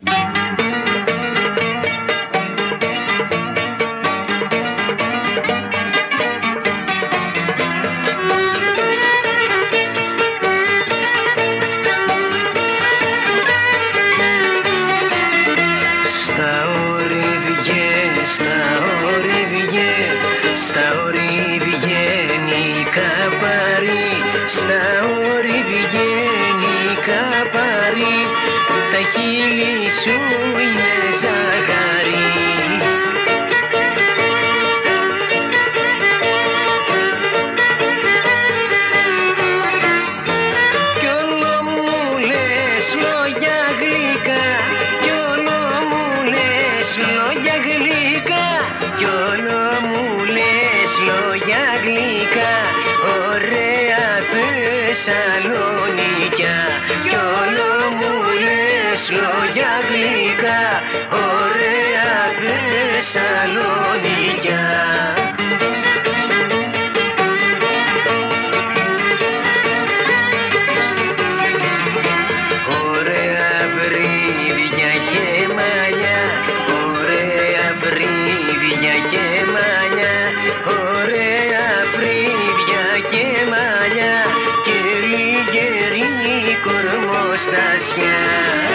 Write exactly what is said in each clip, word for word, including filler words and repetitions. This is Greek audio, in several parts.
Στα όρη βγαίνει καπάρι, στα όρη βγαίνει καπάρι, τα χείλη σου είναι ζάχαρη. Κι όλο μου λες λόγια γλυκά, κι όλο μου λες λόγια γλυκά, κι όλο μου λόγια γλυκά, ωραία Θεσσαλονικιά. Κι όλο μου λες λόγια γλυκά, ωραία Θεσσαλονικιά. Ωραία βρύδια και μαλλιά, ωραία βρύδια και μαλλιά, ωραία φρύδια και μαλλιά και λιγερή κορμοστασιά.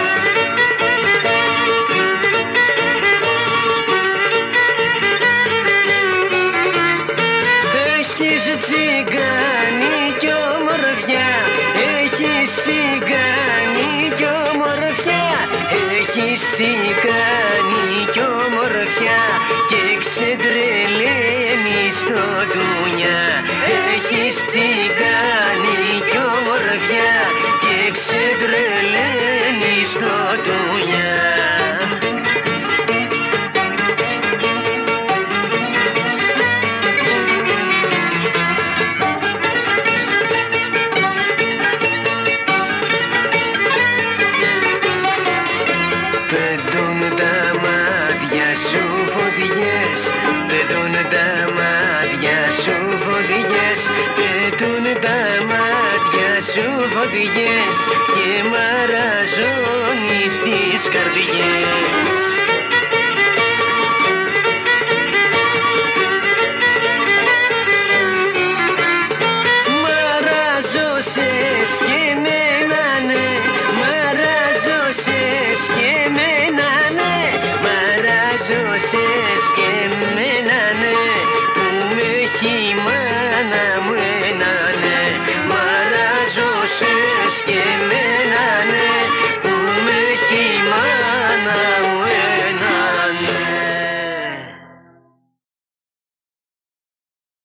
Έχεις τσιγκάνι κι ομορφιά, έχεις τσιγκάνι κι ομορφιά, έχεις τσιγκάνι κι ομορφιά και ξεντρελαίνεις το ντουνιά. Έχεις τσιγκάνι κι ομορφιά και ξεντρελαίνεις το ντουνιά. Πετούν τα μάτια σου φωτιές, πετούν τα μάτια σου φωτιές, πετούν τα μάτια σου φωτιές και μαραζώνεις τις καρδιές.